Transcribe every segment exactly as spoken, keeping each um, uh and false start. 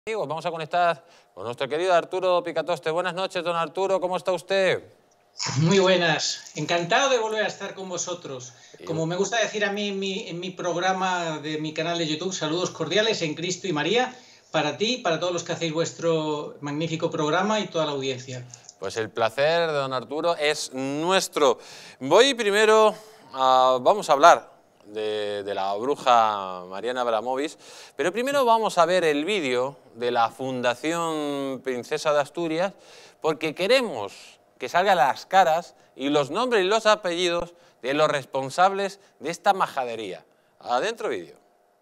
Amigos, vamos a conectar con nuestro querido Arturo Picatoste. Buenas noches, don Arturo, ¿cómo está usted? Muy buenas, encantado de volver a estar con vosotros. Como me gusta decir a mí en mi, en mi programa de mi canal de YouTube, saludos cordiales en Cristo y María, para ti, para todos los que hacéis vuestro magnífico programa y toda la audiencia. Pues el placer de don Arturo es nuestro. Voy primero, a, vamos a hablar de, de la bruja Mariana Abramovic, pero primero vamos a ver el vídeo de la Fundación Princesa de Asturias, porque queremos que salgan las caras y los nombres y los apellidos de los responsables de esta majadería. Adentro vídeo.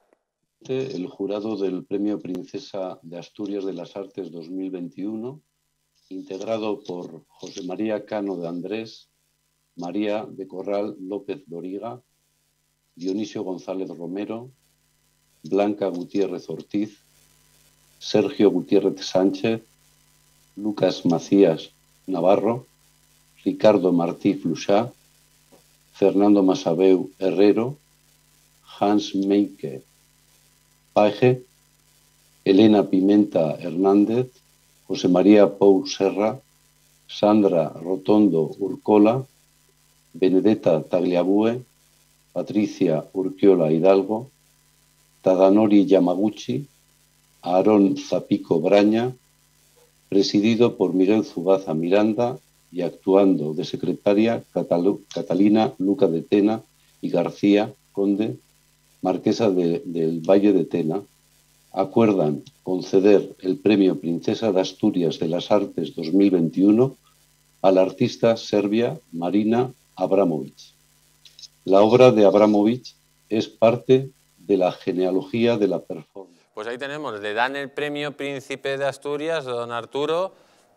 El jurado del Premio Princesa de Asturias de las Artes dos mil veintiuno, integrado por José María Cano de Andrés, María de Corral López Doriga, Dionisio González Romero, Blanca Gutiérrez Ortiz, Sergio Gutiérrez Sánchez, Lucas Macías Navarro, Ricardo Martí Fluxá, Fernando Masabeu Herrero, Hans Meike Paje, Elena Pimenta Hernández, José María Pou Serra, Sandra Rotondo Urcola, Benedetta Tagliabue, Patricia Urquiola Hidalgo, Tadanori Yamaguchi, Aarón Zapico Braña, presidido por Miguel Zugaza Miranda y actuando de secretaria Catalu Catalina Luca de Tena y García Conde, marquesa de, del Valle de Tena, acuerdan conceder el Premio Princesa de Asturias de las Artes dos mil veintiuno a la artista serbia Marina Abramovic. La obra de Abramovic es parte de la genealogía de la performance. Pues ahí tenemos, le dan el Premio Príncipe de Asturias, don Arturo,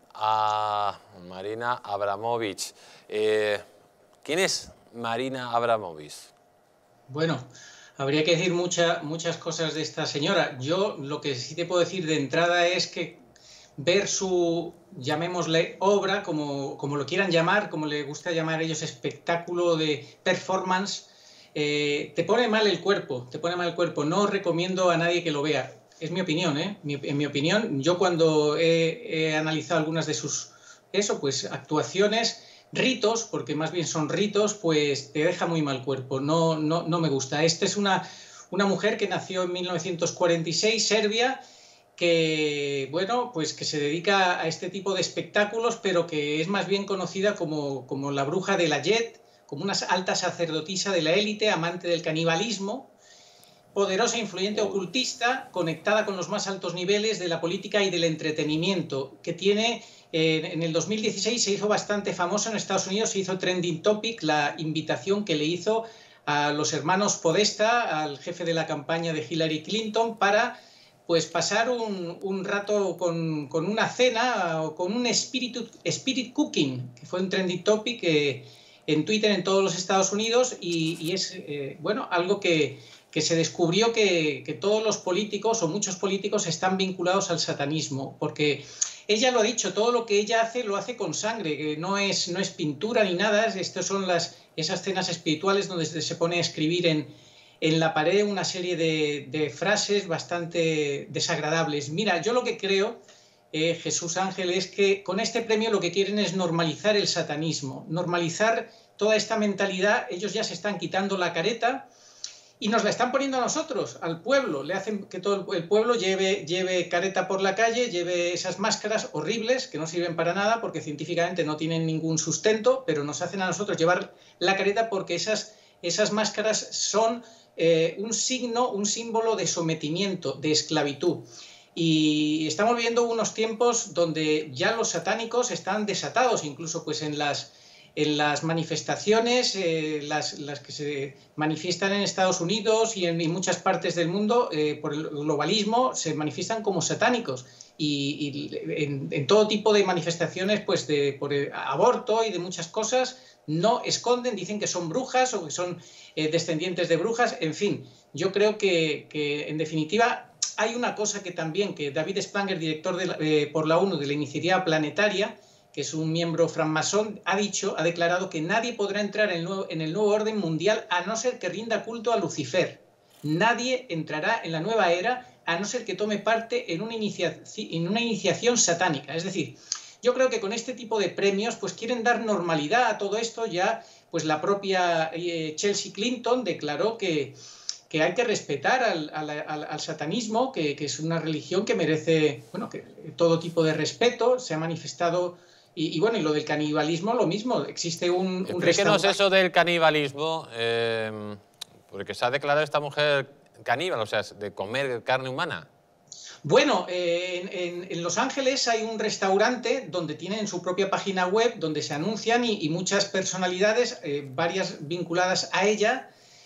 a Marina Abramovic. Eh, ¿Quién es Marina Abramovic? Bueno, habría que decir mucha, muchas cosas de esta señora. Yo lo que sí te puedo decir de entrada es que ver su, llamémosle, obra, como, como lo quieran llamar, como le gusta llamar a ellos, espectáculo de performance, eh, te pone mal el cuerpo, te pone mal el cuerpo. No recomiendo a nadie que lo vea. Es mi opinión, ¿eh? Mi, en mi opinión, yo cuando he, he analizado algunas de sus, eso, pues, actuaciones, ritos, porque más bien son ritos, pues te deja muy mal cuerpo. No, no, no me gusta. Esta es una, una mujer que nació en mil novecientos cuarenta y seis, Serbia, que, bueno, pues que se dedica a este tipo de espectáculos, pero que es más bien conocida como, como la bruja de la Jet, como una alta sacerdotisa de la élite, amante del canibalismo, poderosa, influyente, ocultista, conectada con los más altos niveles de la política y del entretenimiento, que tiene, eh, en el dos mil dieciséis se hizo bastante famoso en Estados Unidos, se hizo trending topic la invitación que le hizo a los hermanos Podesta, al jefe de la campaña de Hillary Clinton, para pues pasar un, un rato con, con una cena o con un spirit, spirit cooking, que fue un trending topic eh, en Twitter en todos los Estados Unidos y, y es, eh, bueno, algo que, que se descubrió que, que todos los políticos o muchos políticos están vinculados al satanismo, porque ella lo ha dicho, todo lo que ella hace lo hace con sangre, que no es, no es pintura ni nada, estas son las, esas cenas espirituales donde se pone a escribir en, en la pared una serie de, de frases bastante desagradables. Mira, yo lo que creo, eh, Jesús Ángel, es que con este premio lo que quieren es normalizar el satanismo, normalizar toda esta mentalidad. Ellos ya se están quitando la careta y nos la están poniendo a nosotros, al pueblo. Le hacen que todo el pueblo lleve, lleve careta por la calle, lleve esas máscaras horribles que no sirven para nada porque científicamente no tienen ningún sustento, pero nos hacen a nosotros llevar la careta porque esas, esas máscaras son eh, un signo, un símbolo de sometimiento, de esclavitud. Y estamos viviendo unos tiempos donde ya los satánicos están desatados, incluso pues en las... en las manifestaciones, eh, las, las que se manifiestan en Estados Unidos y en, en muchas partes del mundo, eh, por el globalismo, se manifiestan como satánicos. Y, y en, en todo tipo de manifestaciones, pues de, por el aborto y de muchas cosas, no esconden, dicen que son brujas o que son eh, descendientes de brujas. En fin, yo creo que, que en definitiva hay una cosa que también, que David Spranger, director de la, eh, por la ONU de la Iniciativa Planetaria, que es un miembro francmasón, ha dicho, ha declarado que nadie podrá entrar en el, nuevo, en el nuevo orden mundial a no ser que rinda culto a Lucifer. Nadie entrará en la nueva era a a no ser que tome parte en una, inicia en una iniciación satánica. Es decir, yo creo que con este tipo de premios pues quieren dar normalidad a todo esto. Ya pues la propia eh, Chelsea Clinton declaró que, que hay que respetar al, al, al, al satanismo, que, que es una religión que merece, bueno, que todo tipo de respeto. Se ha manifestado. Y, y bueno, y lo del canibalismo, lo mismo. Existe un, un Explíquenos eso del canibalismo, eh, porque se ha declarado esta mujer caníbal, o sea, de comer carne humana. Bueno, eh, en, en Los Ángeles hay un restaurante donde tienen su propia página web, donde se anuncian y, y muchas personalidades, eh, varias vinculadas a ella,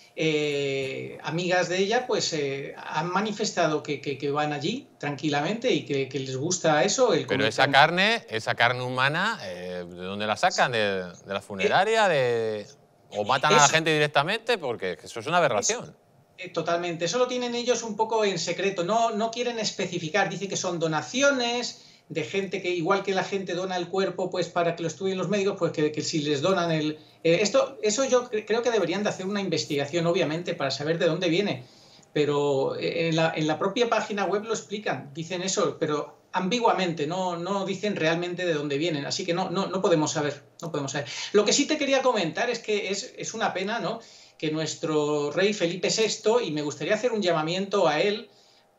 eh, amigas de ella, pues eh, han manifestado que, que, que van allí tranquilamente y que, que les gusta eso. El Pero esa carne, esa carne humana, eh, ¿de dónde la sacan? ¿De, de la funeraria? De, ¿O matan a la gente directamente? Porque eso es una aberración. Es, Totalmente, eso lo tienen ellos un poco en secreto, no, no quieren especificar, dicen que son donaciones de gente que, igual que la gente dona el cuerpo pues para que lo estudien los médicos, pues que, que si les donan el... Eh, esto, eso yo creo que deberían de hacer una investigación, obviamente, para saber de dónde viene, pero en la, en la propia página web lo explican, dicen eso, pero ambiguamente, no, no dicen realmente de dónde vienen, así que no, no, no podemos saber, no podemos saber. Lo que sí te quería comentar es que es, es una pena, ¿no?, que nuestro rey Felipe sexto, y me gustaría hacer un llamamiento a él,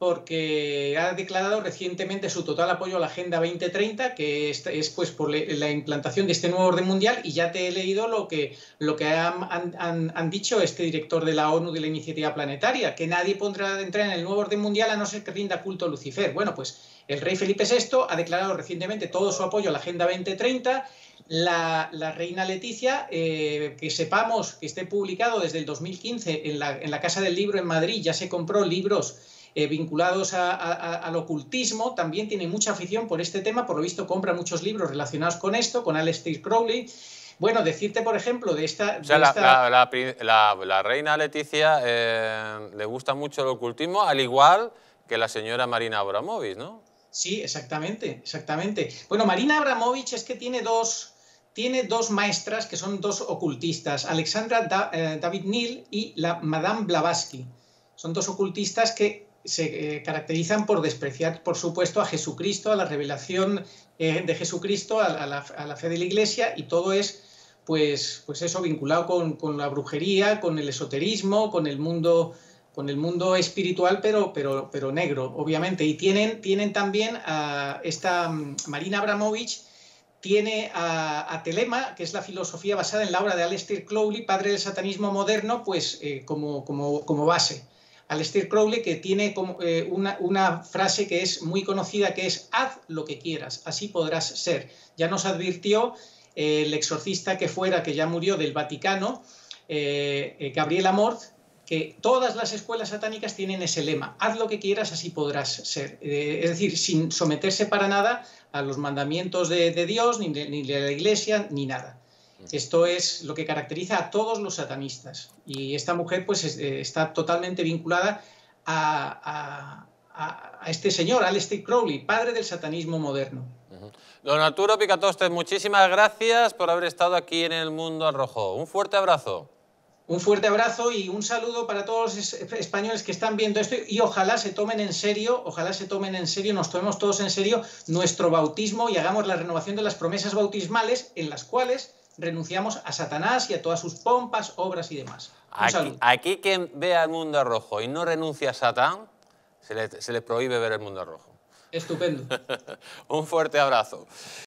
porque ha declarado recientemente su total apoyo a la Agenda veinte treinta, que es, es pues por la implantación de este nuevo orden mundial, y ya te he leído lo que, lo que han, han, han dicho este director de la ONU de la Iniciativa Planetaria, que nadie podrá entrar en el nuevo orden mundial a no ser que rinda culto a Lucifer. Bueno, pues el rey Felipe sexto ha declarado recientemente todo su apoyo a la Agenda veinte treinta. La, la reina Leticia, eh, que sepamos que esté publicado desde el dos mil quince en la, en la Casa del Libro en Madrid, ya se compró libros eh, vinculados a, a, al ocultismo, también tiene mucha afición por este tema, por lo visto compra muchos libros relacionados con esto, con Aleister Crowley. Bueno, decirte, por ejemplo, de esta... O sea, de la, esta... la, la, la, la reina Leticia eh, le gusta mucho el ocultismo, al igual que la señora Marina Abramovic, ¿no? Sí, exactamente, exactamente. Bueno, Marina Abramovic es que tiene dos... Tiene dos maestras que son dos ocultistas, Alexandra da, eh, David Neal y la Madame Blavatsky. Son dos ocultistas que se eh, caracterizan por despreciar, por supuesto, a Jesucristo, a la revelación eh, de Jesucristo, a, a, la, a la fe de la Iglesia, y todo es, pues, pues eso, vinculado con, con la brujería, con el esoterismo, con el mundo, con el mundo espiritual, pero, pero, pero negro, obviamente. Y tienen, tienen también a esta Marina Abramovic, tiene a, a Telema, que es la filosofía basada en la obra de Aleister Crowley, padre del satanismo moderno, pues eh, como, como, como base. Aleister Crowley, que tiene como, eh, una, una frase que es muy conocida, que es haz lo que quieras, así podrás ser. Ya nos advirtió eh, el exorcista que fuera, que ya murió, del Vaticano, eh, eh, Gabriel Amorth, que todas las escuelas satánicas tienen ese lema, haz lo que quieras, así podrás ser. Eh, es decir, sin someterse para nada a los mandamientos de, de Dios, ni de, ni de la Iglesia, ni nada. Esto es lo que caracteriza a todos los satanistas. Y esta mujer pues es, eh, está totalmente vinculada a, a, a, a este señor, Aleister Crowley, padre del satanismo moderno. Uh-huh. Don Arturo Picatostes, muchísimas gracias por haber estado aquí en El Mundo al Rojo. Un fuerte abrazo. Un fuerte abrazo y un saludo para todos los españoles que están viendo esto, y ojalá se tomen en serio, ojalá se tomen en serio, nos tomemos todos en serio nuestro bautismo y hagamos la renovación de las promesas bautismales, en las cuales renunciamos a Satanás y a todas sus pompas, obras y demás. Un aquí, saludo. Aquí quien vea El Mundo al Rojo y no renuncia a Satán, se le, se le prohíbe ver El Mundo al Rojo. Estupendo. Un fuerte abrazo.